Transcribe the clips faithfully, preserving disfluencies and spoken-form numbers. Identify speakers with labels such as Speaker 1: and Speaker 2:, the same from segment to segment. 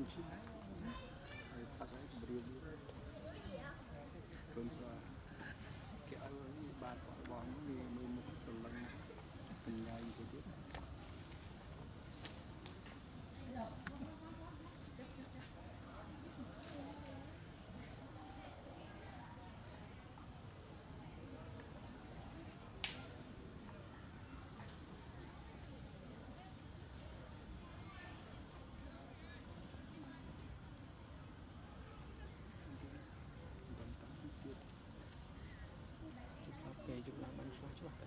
Speaker 1: sặc ấy bria tuần sau cái ai bạn bỏ bóng thì mình một tuần lần từng ngày thì biết sắp về chúng ta bắn phá chứ bạn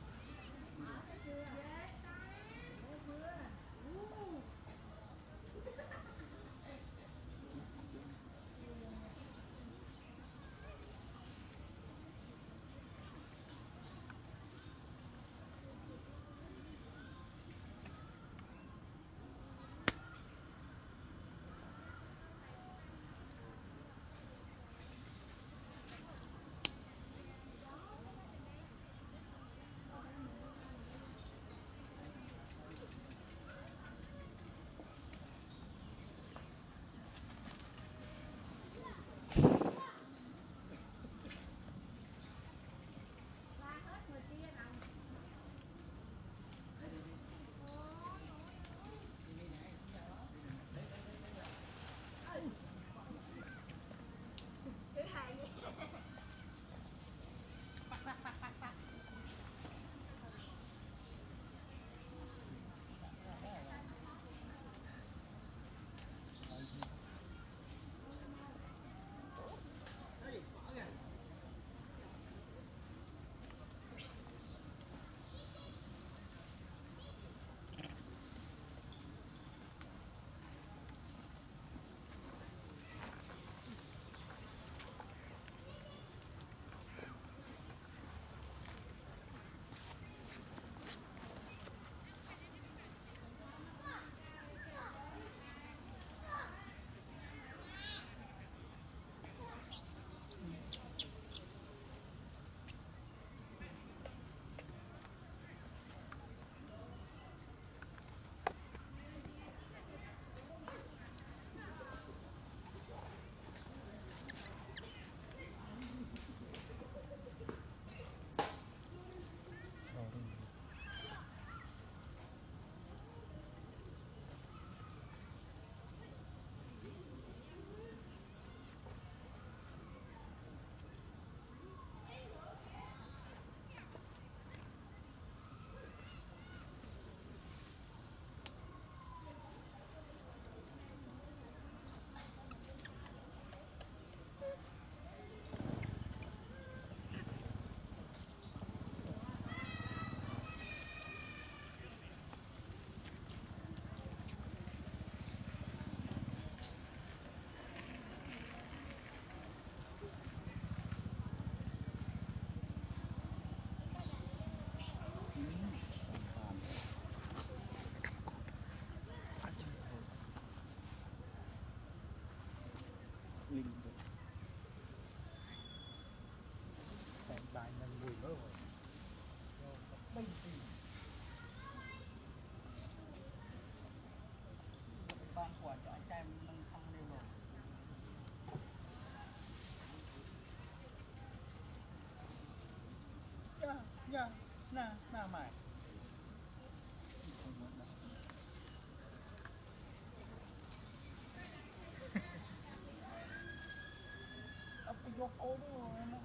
Speaker 1: linh xem bài nâng mùi nữa rồi đây thì ban của cho anh trai nâng thăng lên rồi dạ dạ nè nè mày vô ô đúng rồi em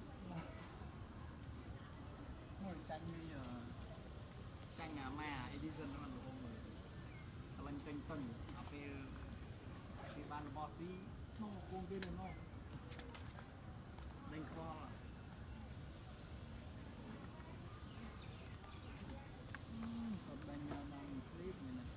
Speaker 1: ngồi tranh như giờ tranh nhà ma Edison nó là một người lên kênh tuần ở phía phía ban bossy nó cuồng kia nó đánh kho còn đánh đang clip này này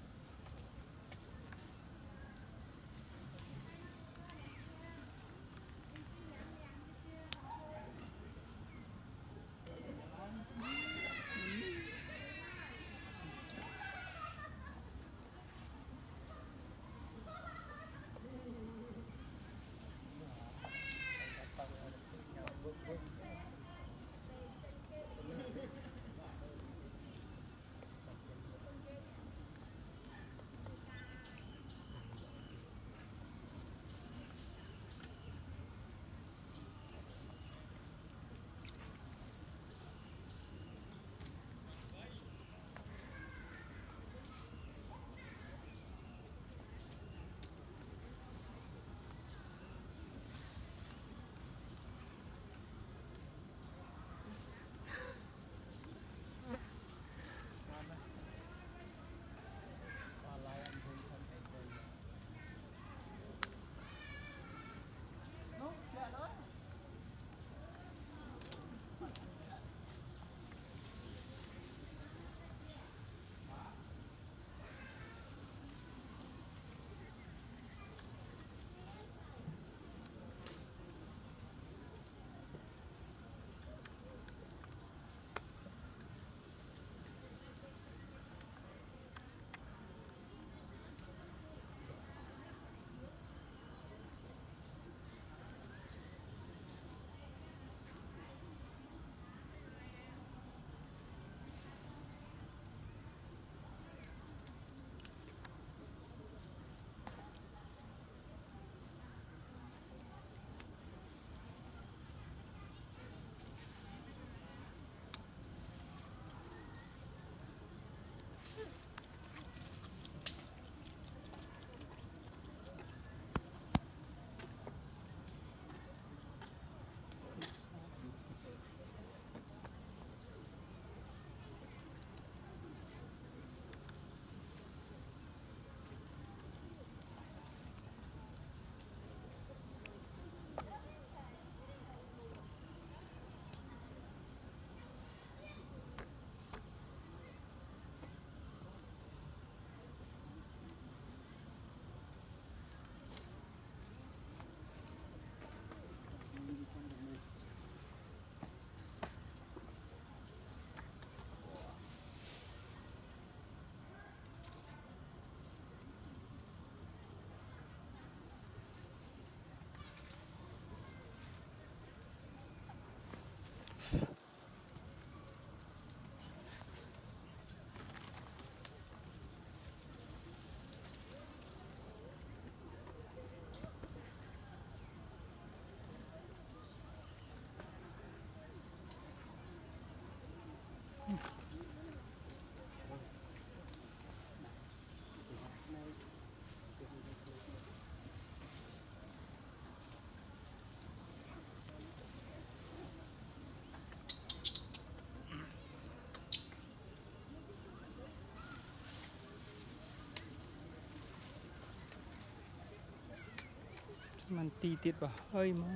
Speaker 2: มันตีติดป่ะเฮ้ยมา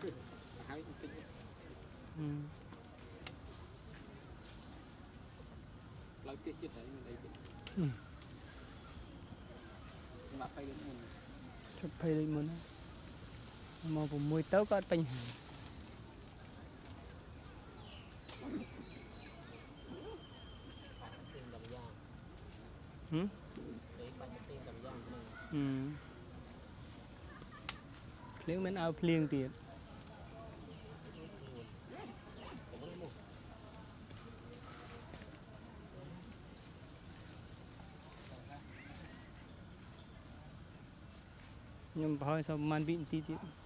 Speaker 2: อืม
Speaker 1: เราติดจิตไหนมันได้จิต
Speaker 2: อืม
Speaker 1: มาไปเลยมัน
Speaker 2: ชุดไปเลยมันมาผมมวยเต้าก็เป็นหาอืมอืมเพลียงมันเอาเพลียงตีดยังพอสมันบินตีติด